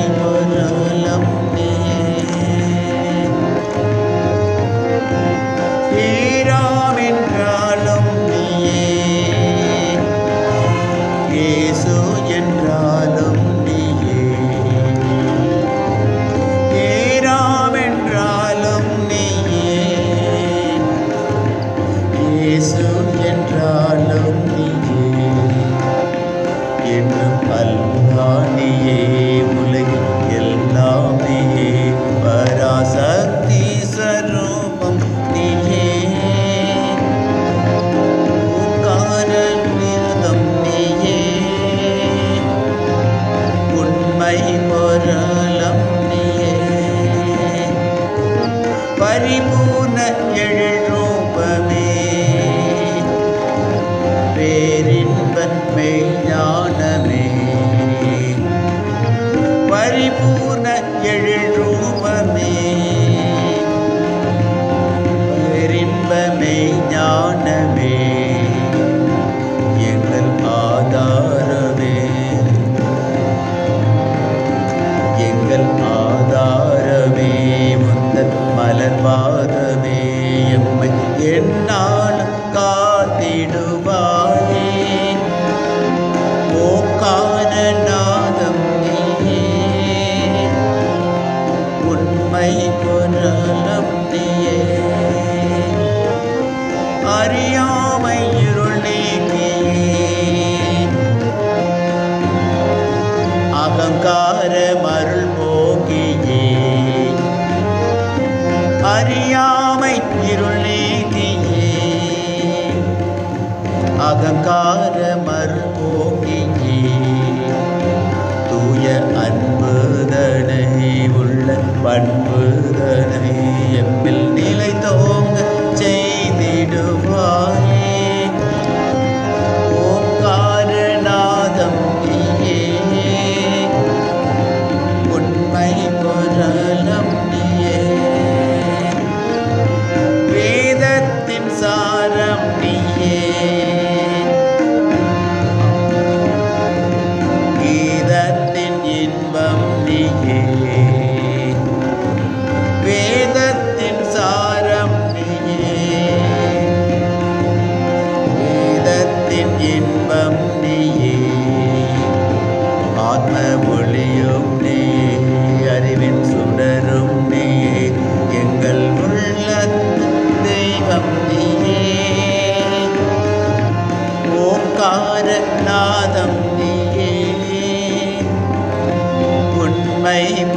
பொருளும் ஈராம் என்றாலும் இயேசு என்றாலும் ஈராம் என்றாலும் இயேசு என்றாலும் என்றும் அல்லாஹ்வே உலகில் எல்லாமே பராசக்தி ஸ்வரூபம் நீயே காரணம் நீயே உண்மை பொருளும் நீயே பரிபூர்ண எழுரூபமே பேரின்ப மெய்ஞானமே பரிபூர்ண எழுரூபமே பேரின்ப மெய்ஞானமே எங்கள் ஆதாரமே எங்கள் ஆதாரமே முந்தன் மலர்பாதமே எம்மை எந்நாளும் காத்திடுவாயே ஓங்காரநாதம் நீயே உண்மை பொருளும் நீயே அறியாமை இருள் நீக்கியே அகங்கார மருள் போக்கியே அறியாமை இருள் நீக்கியே அகங்கார மருள் போக்கியே தூய அன்புதனை உள்ள பண்புதனை எம்மில் நிலை தோங்க செய்திடுவாயே ஓங்காரநாதம் நீயே உண்மை பொருளும் நீயே வேதத்தின் சாரம் நீயே கீதத்தின் இன்பம் நீயே வேதத்தின் சாரம் நீயே வேதத்தின் இன்பம் நீயே ஆத்ம ஒளியும் நீயே அறிவின் சுடரும் நீயே எங்கள் உள்ள தெய்வம் நீயே ஓங்காரநாதம் நீயே உண்மை